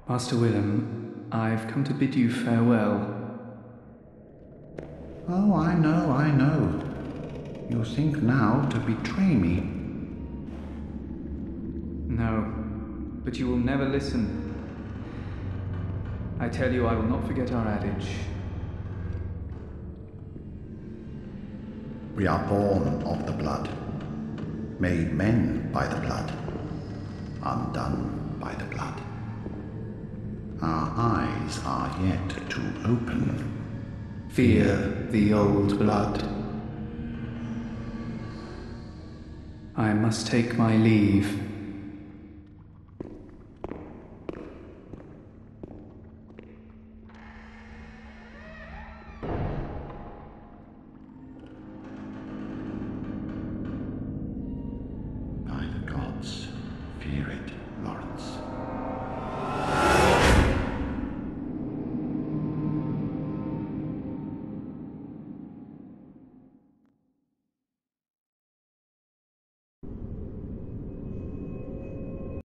Master Willem, I've come to bid you farewell. Oh, I know. You think now to betray me. No, but you will never listen. I tell you, I will not forget our adage. We are born of the blood, made men by the blood, undone by the blood. Our eyes are yet to open. Fear the old blood. I must take my leave.